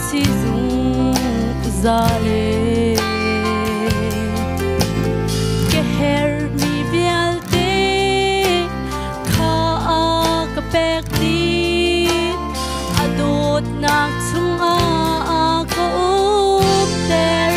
si dung za le ke her mi vialte kha a ka pek ti adot nak chung a ko up ter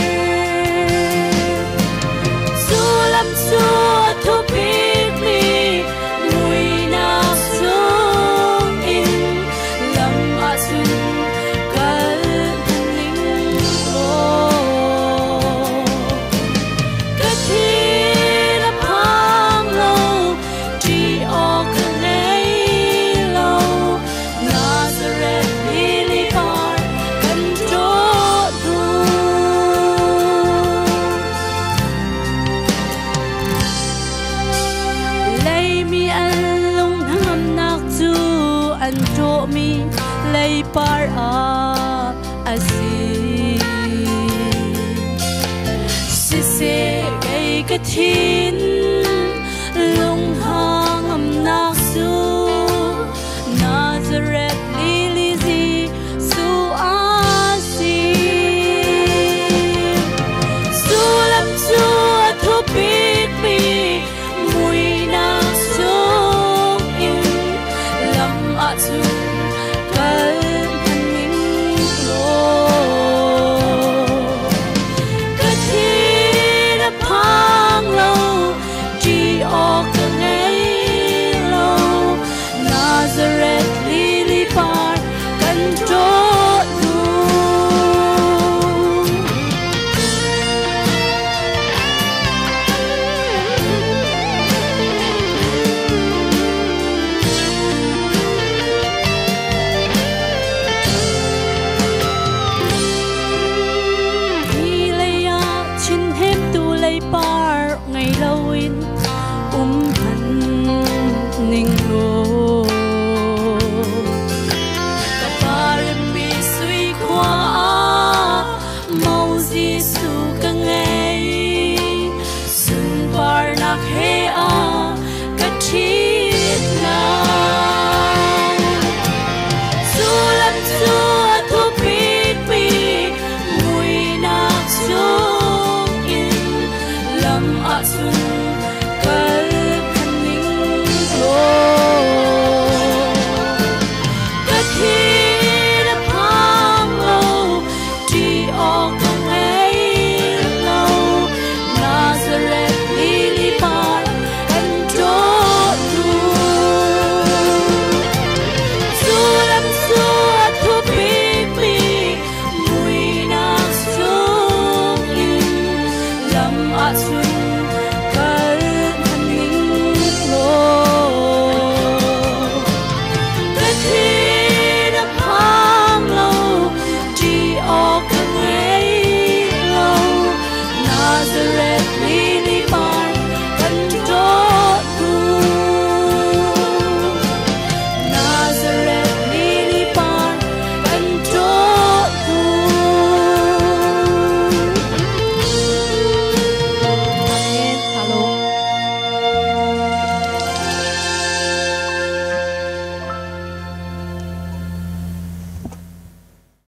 sulam su thu pit mi mui nak chung in lam a sun kal ning lo ka thi la phang lo ti o ka nei lo Nazareth lily par kan cho du lay mi an lung ham nak chu an cho mi lay par a si se gay ka thin lung hang am nak su Nazareth lily zi su a si su lam su thu pit mi mui na su in lam a chu kal ning lo ka thi na phang lo ti o ka nei lo Nazareth lily par kan cho du Hilaya chin hem tu lay par ngày lâu in han ning lo